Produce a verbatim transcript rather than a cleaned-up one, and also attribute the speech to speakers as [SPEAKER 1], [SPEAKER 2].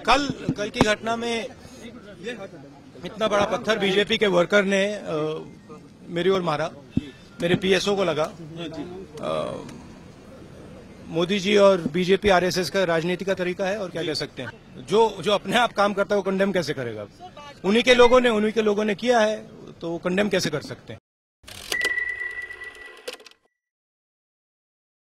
[SPEAKER 1] कल कल की घटना में इतना बड़ा पत्थर बीजेपी के वर्कर ने आ, मेरी ओर मारा, मेरे पीएसओ को लगा। आ, मोदी जी और बीजेपी आरएसएस का राजनीति का तरीका है, और क्या कह सकते हैं। जो जो अपने आप काम करता है वो कंडेम कैसे करेगा? उन्हीं के लोगों ने उन्हीं के लोगों ने किया है, तो वो कंडेम कैसे कर सकते हैं?